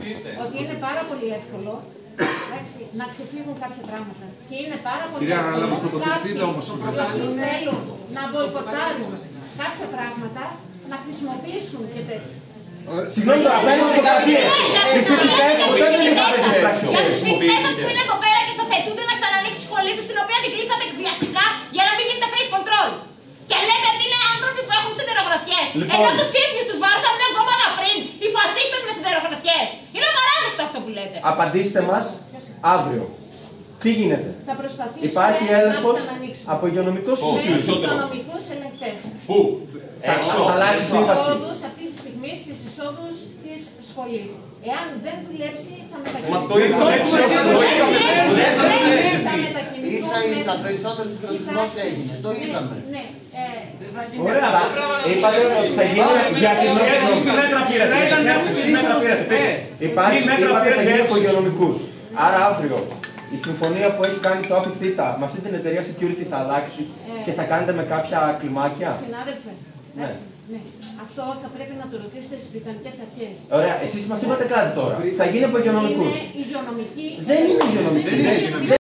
ότι είναι πάρα πολύ εύκολο να ξεφύγουν κάποια πράγματα. Και είναι πάρα πολύ εύκολο κάποιοι που θέλουν να μποϊκοτάρουν κάποια πράγματα να χρησιμοποιήσουν και τέτοια. Συγγνώμη, αυτά είναι φωτογραφίες. Οι φοιτητές που δεν είναι κάποιες πράξεις. Για τους φοιτητές σας που είναι εδώ πέρα και σας αιτούνται να ξανανοίξει η σχολή τους, την οποία την κλείσατε εκβιαστικά για να μην γίνεται face control. Και λέτε ότι είναι άνθρωποι που έχουν σιδερογραφιές. Ενώ τους ίδιους τους βάρουσαν μια εβδομάδα πριν οι φασίστες με σιδερογραφιές. Είναι απαράδεκτο αυτό που λέτε. Απαντήστε μας αύριο. Τι γίνεται? Υπάρχει έλεγχος από υγειονομικούς ελεγκτές. Πού? Θα αλλάξει σύμβαση. Αυτή τη στιγμή στις εισόδους της σχολής. Εάν δεν δουλέψει, θα ίσα περισσότερο συγκροτισμός έγινε. Το είδαμε. Ωραία. Είπατε ότι θα γίνει για τις σχέσεις τι μέτρα πήρατε. Υπάρχει μέτρα από υγειονομικούς. Άρα αύριο η συμφωνία που έχει κάνει το ΑΠΙΘΙΤΑ με αυτή την εταιρεία security θα αλλάξει και θα κάνετε με κάποια κλιμάκια. Συνάδελφε, ναι. Αυτό θα πρέπει να το ρωτήσετε στις Βρετανικές αρχές. Ωραία, εσείς μας είπατε κάτι τώρα. Θα γίνει από υγειονομικούς. Είναι υγειονομική. Δεν είναι υγειονομική.